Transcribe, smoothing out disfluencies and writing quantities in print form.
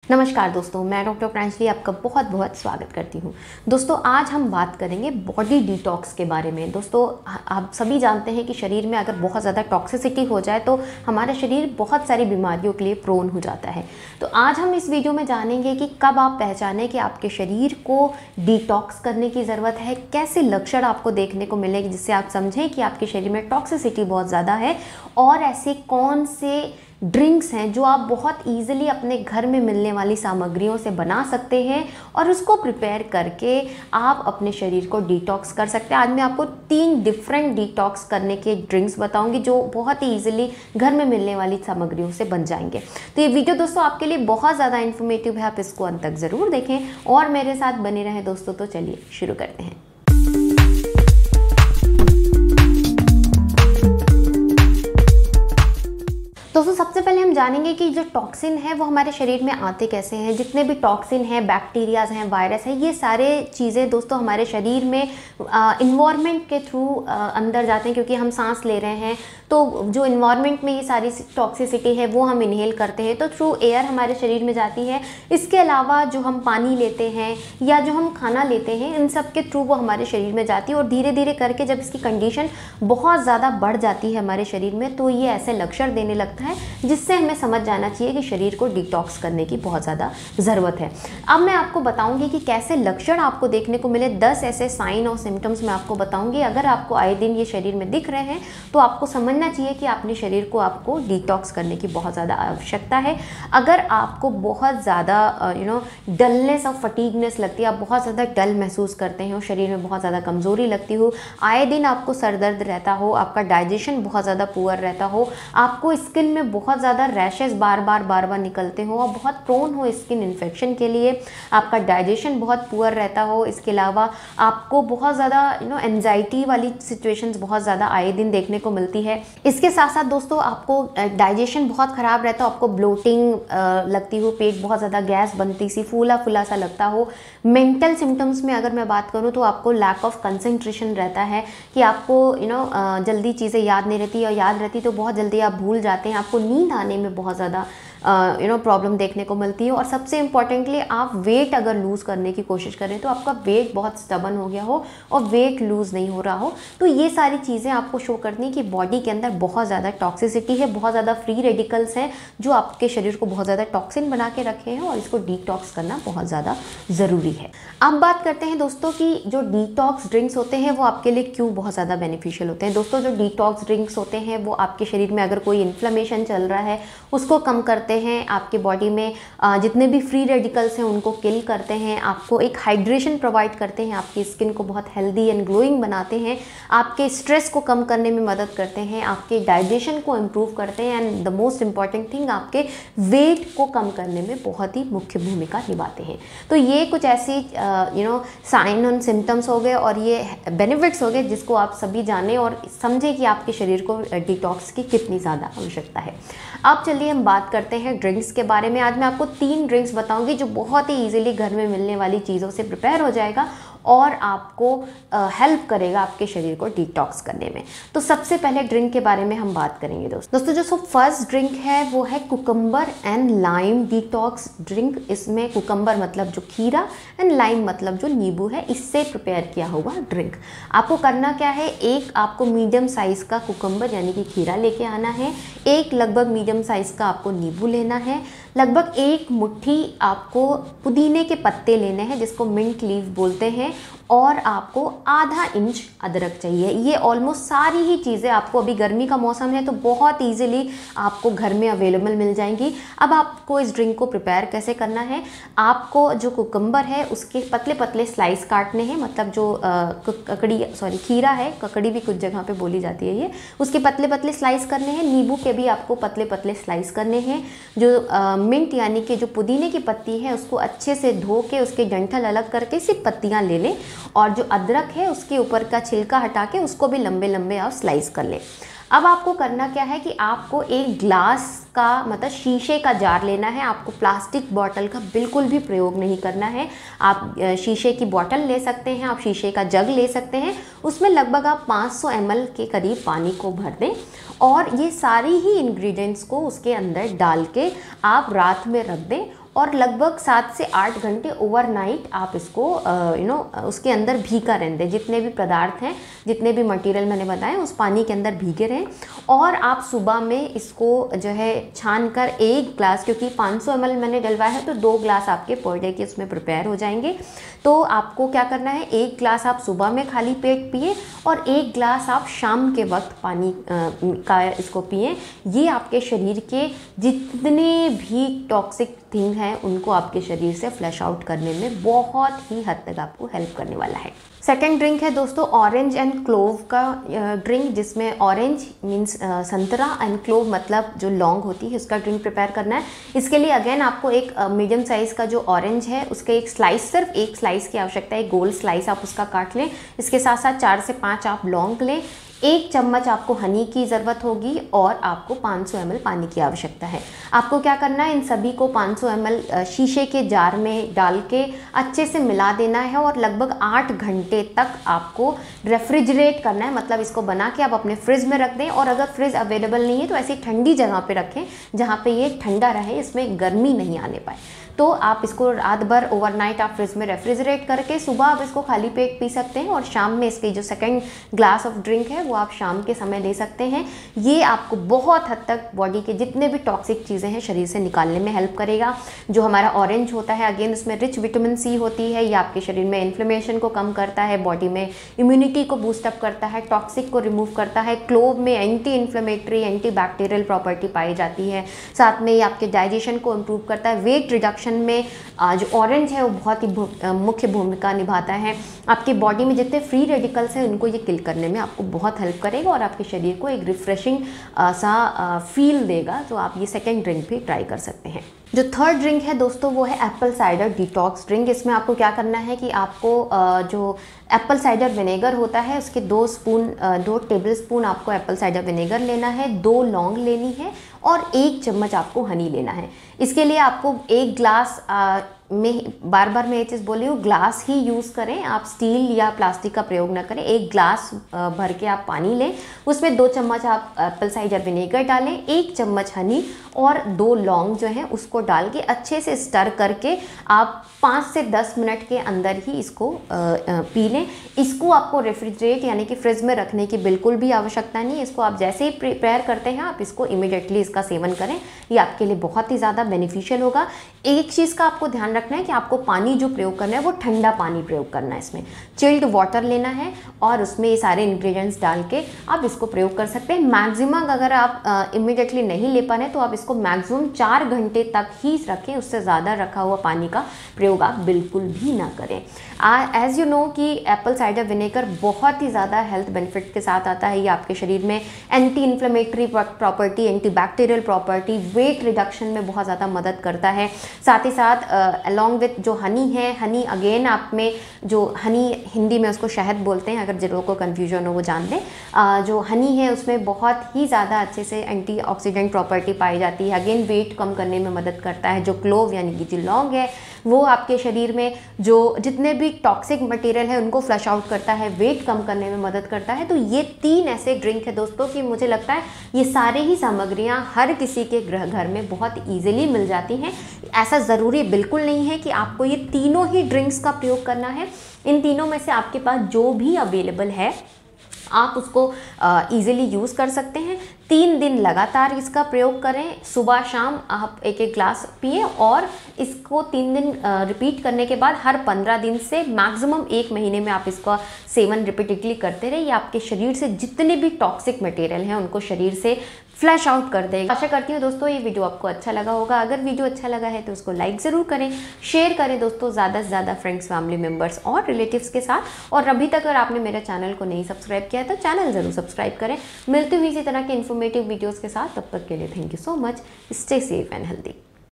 नमस्कार दोस्तों, मैं डॉक्टर प्रांजलि आपका बहुत बहुत स्वागत करती हूँ। दोस्तों आज हम बात करेंगे बॉडी डिटॉक्स के बारे में। दोस्तों आप सभी जानते हैं कि शरीर में अगर बहुत ज़्यादा टॉक्सिसिटी हो जाए तो हमारा शरीर बहुत सारी बीमारियों के लिए प्रोन हो जाता है। तो आज हम इस वीडियो में जानेंगे कि कब आप पहचानें कि आपके शरीर को डिटॉक्स करने की ज़रूरत है, कैसे लक्षण आपको देखने को मिलेंगे जिससे आप समझें कि आपके शरीर में टॉक्सिसिटी बहुत ज़्यादा है, और ऐसे कौन से ड्रिंक्स हैं जो आप बहुत ईजिली अपने घर में मिलने वाली सामग्रियों से बना सकते हैं और उसको प्रिपेयर करके आप अपने शरीर को डिटॉक्स कर सकते हैं। आज मैं आपको 3 डिफरेंट डिटॉक्स करने के ड्रिंक्स बताऊंगी जो बहुत ही ईजिली घर में मिलने वाली सामग्रियों से बन जाएंगे। तो ये वीडियो दोस्तों आपके लिए बहुत ज़्यादा इन्फॉर्मेटिव है, आप इसको अंत तक ज़रूर देखें और मेरे साथ बने रहें दोस्तों। तो चलिए शुरू करते हैं। दोस्तों सबसे पहले हम जानेंगे कि जो टॉक्सिन है वो हमारे शरीर में आते कैसे हैं। जितने भी टॉक्सिन हैं, बैक्टीरियाज हैं, वायरस हैं, ये सारे चीज़ें दोस्तों हमारे शरीर में इन्वायरमेंट के थ्रू अंदर जाते हैं, क्योंकि हम सांस ले रहे हैं तो जो इन्वायरमेंट में ये सारी टॉक्सिसिटी है वो हम इनहेल करते हैं, तो थ्रू एयर हमारे शरीर में जाती है। इसके अलावा जो हम पानी लेते हैं या जो हम खाना लेते हैं, इन सब के थ्रू वो हमारे शरीर में जाती है, और धीरे धीरे करके जब इसकी कंडीशन बहुत ज़्यादा बढ़ जाती है हमारे शरीर में तो ये ऐसे लक्षण देने लगता है जिससे हमें समझ जाना चाहिए कि शरीर को डिटॉक्स करने की बहुत ज़्यादा ज़रूरत है। अब मैं आपको बताऊंगी कि कैसे लक्षण आपको देखने को मिले। 10 ऐसे साइन और सिम्टम्स मैं आपको बताऊंगी। अगर आपको आए दिन ये शरीर में दिख रहे हैं तो आपको समझना चाहिए कि अपने शरीर को आपको डिटॉक्स करने की बहुत ज़्यादा आवश्यकता है। अगर आपको बहुत ज़्यादा डलनेस और फटीगनेस लगती है, आप बहुत ज़्यादा डल महसूस करते हैं और शरीर में बहुत ज़्यादा कमज़ोरी लगती हो, आए दिन आपको सर दर्द रहता हो, आपका डाइजेशन बहुत ज़्यादा पुअर रहता हो, आपको स्किन में बहुत ज़्यादा रैशेस बार बार निकलते हो और बहुत प्रोन हो स्किन इन्फेक्शन के लिए, आपका डाइजेशन बहुत पुअर रहता हो, इसके अलावा आपको बहुत ज़्यादा एंजाइटी वाली सिचुएशंस बहुत ज़्यादा आए दिन देखने को मिलती है। इसके साथ साथ दोस्तों आपको डाइजेशन बहुत ख़राब रहता हो, आपको ब्लोटिंग लगती हो, पेट बहुत ज़्यादा गैस बनती सी फूला फूला सा लगता हो। मेंटल सिम्टम्स में अगर मैं बात करूँ तो आपको लैक ऑफ कंसंट्रेशन रहता है कि आपको जल्दी चीज़ें याद नहीं रहती, और याद रहती तो बहुत जल्दी आप भूल जाते हैं, आपको नींद आने में बहुत ज़्यादा प्रॉब्लम देखने को मिलती है। और सबसे इम्पॉर्टेंटली आप वेट अगर लूज़ करने की कोशिश करें तो आपका वेट बहुत स्टबन हो गया हो और वेट लूज़ नहीं हो रहा हो, तो ये सारी चीज़ें आपको शो करती हैं कि बॉडी के अंदर बहुत ज़्यादा टॉक्सिसिटी है, बहुत ज़्यादा फ्री रेडिकल्स हैं जो आपके शरीर को बहुत ज़्यादा टॉक्सिन बना के रखे हैं, और इसको डिटॉक्स करना बहुत ज़्यादा ज़रूरी है। अब बात करते हैं दोस्तों कि जो डिटॉक्स ड्रिंक्स होते हैं वो आपके लिए क्यों बहुत ज़्यादा बेनिफिशियल होते हैं। दोस्तों जो डिटॉक्स ड्रिंक्स होते हैं वो आपके शरीर में अगर कोई इन्फ्लेमेशन चल रहा है उसको कम करते हैं, आपके बॉडी में जितने भी फ्री रेडिकल्स हैं उनको किल करते हैं, आपको एक हाइड्रेशन प्रोवाइड करते हैं, आपकी स्किन को बहुत हेल्दी एंड ग्लोइंग बनाते हैं, आपके स्ट्रेस को कम करने में मदद करते हैं, आपके डाइजेशन को इम्प्रूव करते हैं, and the most important thing आपके वेट को कम करने में बहुत ही मुख्य भूमिका निभाते हैं। तो ये कुछ ऐसी साइन एंड सिम्टम्स हो गए और ये बेनिफिट्स हो गए जिसको आप सभी जानें और समझें कि आपके शरीर को डिटॉक्स की कितनी ज़्यादा आवश्यकता है। अब चलिए हम बात करते हैं ड्रिंक्स के बारे में। आज मैं आपको 3 ड्रिंक्स बताऊंगी जो बहुत ही इजीली घर में मिलने वाली चीज़ों से प्रिपेयर हो जाएगा और आपको हेल्प करेगा आपके शरीर को डिटॉक्स करने में। तो सबसे पहले ड्रिंक के बारे में हम बात करेंगे दोस्तों जो फर्स्ट ड्रिंक है वो है cucumber and lime detox drink. इसमें कुकम्बर मतलब जो खीरा एंड लाइम मतलब जो नींबू है, इससे प्रिपेयर किया हुआ ड्रिंक। आपको करना क्या है, एक आपको मीडियम साइज़ का कुकम्बर यानी कि खीरा लेके आना है, एक लगभग मीडियम साइज़ का आपको नींबू लेना है, लगभग 1 मुट्ठी आपको पुदीने के पत्ते लेने हैं जिसको मिंट लीफ बोलते हैं, और आपको आधा इंच अदरक चाहिए। ये ऑलमोस्ट सारी ही चीज़ें आपको, अभी गर्मी का मौसम है तो बहुत इजीली आपको घर में अवेलेबल मिल जाएंगी। अब आपको इस ड्रिंक को प्रिपेयर कैसे करना है, आपको जो कुकम्बर है उसके पतले पतले स्लाइस काटने हैं, मतलब जो खीरा है, ककड़ी भी कुछ जगह पे बोली जाती है ये, उसके पतले पतले स्लाइस करने हैं। नींबू के भी आपको पतले पतले स्लाइस करने हैं। जो मिंट यानी कि जो पुदीने की पत्ती है उसको अच्छे से धो के उसके डंठल अलग करके सिर्फ पत्तियाँ ले लें, और जो अदरक है उसके ऊपर का छिलका हटा के उसको भी लंबे लंबे आप स्लाइस कर लें। अब आपको करना क्या है कि आपको एक ग्लास का मतलब शीशे का जार लेना है। आपको प्लास्टिक बॉटल का बिल्कुल भी प्रयोग नहीं करना है। आप शीशे की बॉटल ले सकते हैं, आप शीशे का जग ले सकते हैं, उसमें लगभग आप 500 ml के करीब पानी को भर दें और ये सारी ही इंग्रेडिएंट्स को उसके अंदर डाल के आप रात में रख दें और लगभग 7 से 8 घंटे ओवरनाइट आप इसको उसके अंदर भीगा रहने दें। जितने भी पदार्थ हैं, जितने भी मटेरियल मैंने बताए उस पानी के अंदर भीगे रहें। और आप सुबह में इसको जो है छान कर 1 ग्लास, क्योंकि 500 ml मैंने डलवाया है तो 2 ग्लास आपके पर डे के उसमें प्रिपेयर हो जाएंगे। तो आपको क्या करना है, 1 ग्लास आप सुबह में खाली पेट पिए और 1 ग्लास आप शाम के वक्त पानी का इसको पिए। ये आपके शरीर के जितने भी टॉक्सिक थिंग हैं उनको आपके शरीर से फ्लश आउट करने में बहुत ही हद तक आपको हेल्प करने वाला है। सेकेंड ड्रिंक है दोस्तों ऑरेंज एंड क्लोव का ड्रिंक, जिसमें ऑरेंज मीन्स संतरा एंड क्लोव मतलब जो लौंग होती है उसका ड्रिंक प्रिपेयर करना है। इसके लिए अगेन आपको एक मीडियम साइज़ का जो ऑरेंज है उसके एक स्लाइस, सिर्फ एक स्लाइस की आवश्यकता है, एक गोल स्लाइस आप उसका काट लें। इसके साथ साथ 4 से 5 आप लौंग लें। 1 चम्मच आपको हनी की ज़रूरत होगी और आपको 500 ml पानी की आवश्यकता है। आपको क्या करना है, इन सभी को 500 ml शीशे के जार में डाल के अच्छे से मिला देना है और लगभग 8 घंटे तक आपको रेफ्रिजरेट करना है। मतलब इसको बना के आप अपने फ्रिज में रख दें, और अगर फ्रिज अवेलेबल नहीं है तो ऐसी ठंडी जगह पे रखें जहाँ पे ये ठंडा रहे, इसमें गर्मी नहीं आने पाए। तो आप इसको रात भर ओवरनाइट आप फ्रिज में रेफ्रिजरेट करके सुबह आप इसको खाली पेट पी सकते हैं, और शाम में इसकी जो सेकंड ग्लास ऑफ ड्रिंक है वो आप शाम के समय ले सकते हैं। ये आपको बहुत हद तक बॉडी के जितने भी टॉक्सिक चीज़ें हैं शरीर से निकालने में हेल्प करेगा। जो हमारा ऑरेंज होता है अगेन उसमें रिच विटामिन सी होती है, ये आपके शरीर में इन्फ्लेमेशन को कम करता है, बॉडी में इम्यूनिटी को बूस्टअप करता है, टॉक्सिक को रिमूव करता है। क्लोव में anti inflammatory, anti bacterial property पाई जाती है। साथ में ये आपके डाइजेशन को इम्प्रूव करता है। वेट रिडक्शन में जो ऑरेंज है वो बहुत ही मुख्य भूमिका निभाता है। आपकी बॉडी में जितने फ्री रेडिकल्स हैं उनको ये किल करने में आपको बहुत हेल्प करेगा और आपके शरीर को एक रिफ्रेशिंग सा फील देगा। तो आप ये सेकेंड ड्रिंक भी ट्राई कर सकते हैं। जो थर्ड ड्रिंक है दोस्तों वो है एप्पल साइडर डिटॉक्स ड्रिंक। इसमें आपको क्या करना है कि आपको जो एप्पल साइडर विनेगर होता है उसके 2 टेबल स्पून आपको एप्पल साइडर विनेगर लेना है, 2 लौंग लेनी है और 1 चम्मच आपको हनी लेना है। इसके लिए आपको 1 ग्लास में, बार बार मैं ये चीज़ बोल रही हूँ, ग्लास ही यूज़ करें, आप स्टील या प्लास्टिक का प्रयोग ना करें। 1 ग्लास भर के आप पानी लें, उसमें 2 चम्मच आप एप्पल साइडर विनेगर डालें, 1 चम्मच हनी और 2 लौंग जो हैं उसको डाल के अच्छे से स्टर करके आप 5 से 10 मिनट के अंदर ही इसको पी लें। इसको आपको रेफ्रिजरेट यानी कि फ्रिज में रखने की बिल्कुल भी आवश्यकता नहीं है। इसको आप जैसे ही प्रिपेयर करते हैं आप इसको इमीडिएटली इसका सेवन करें, ये आपके लिए बहुत ही ज़्यादा बेनिफिशियल होगा। एक चीज़ का आपको ध्यान रखना है कि आपको पानी जो प्रयोग करना है वो ठंडा पानी प्रयोग करना है। इसमें चिल्ड वाटर लेना है और उसमें ये सारे इंग्रेडिएंट्स डाल के आप इसको प्रयोग कर सकते हैं। मैक्सिमम अगर आप इमीडिएटली नहीं ले पा रहे तो आप इसको मैक्सिमम 4 घंटे तक ही रखें, उससे ज़्यादा रखा हुआ पानी का प्रयोग आप बिल्कुल भी ना करें। एज यू नो कि एप्पल साइडर विनेगर बहुत ही ज़्यादा हेल्थ बेनिफिट के साथ आता है। ये आपके शरीर में anti inflammatory property, anti bacterial property, weight reduction में बहुत ज़्यादा मदद करता है। साथ ही साथ अलॉन्ग विथ जो हनी है, हनी अगेन आप में जो हनी हिंदी में उसको शहद बोलते हैं, अगर जिन लोगों को कन्फ्यूजन हो वो जान लें। जो हनी है उसमें बहुत ही ज़्यादा अच्छे से एंटीऑक्सीडेंट प्रॉपर्टी पाई जाती है, अगेन वेट कम करने में मदद करता है। जो क्लोव यानी कि जो लौंग है वो आपके शरीर में जो जितने भी टॉक्सिक मटेरियल है उनको फ्लश आउट करता है, वेट कम करने में मदद करता है। तो ये 3 ऐसे ड्रिंक है दोस्तों कि मुझे लगता है ये सारे ही सामग्रियां हर किसी के घर में बहुत ईजिली मिल जाती हैं। ऐसा ज़रूरी बिल्कुल नहीं है कि आपको ये तीनों ही ड्रिंक्स का प्रयोग करना है। इन तीनों में से आपके पास जो भी अवेलेबल है आप उसको ईज़िली यूज़ कर सकते हैं। 3 दिन लगातार इसका प्रयोग करें, सुबह शाम आप 1-1 ग्लास पिए और इसको 3 दिन रिपीट करने के बाद हर 15 दिन से मैक्सिमम 1 महीने में आप इसका सेवन रिपीटेडली करते रहे। ये आपके शरीर से जितने भी टॉक्सिक मटेरियल हैं उनको शरीर से फ्लैश आउट कर देगा। आशा करती हूँ दोस्तों ये वीडियो आपको अच्छा लगा होगा। अगर वीडियो अच्छा लगा है तो उसको लाइक ज़रूर करें, शेयर करें दोस्तों ज़्यादा से ज़्यादा फ्रेंड्स, फैमिली मेम्बर्स और रिलेटिव्स के साथ। और अभी तक अगर आपने मेरे चैनल को नहीं सब्सक्राइब किया है तो चैनल ज़रूर सब्सक्राइब करें। मिलती हुई इसी तरह के इन्फॉर्मेटिव वीडियोज़ के साथ, तब तक के लिए thank you so much. Stay safe and healthy.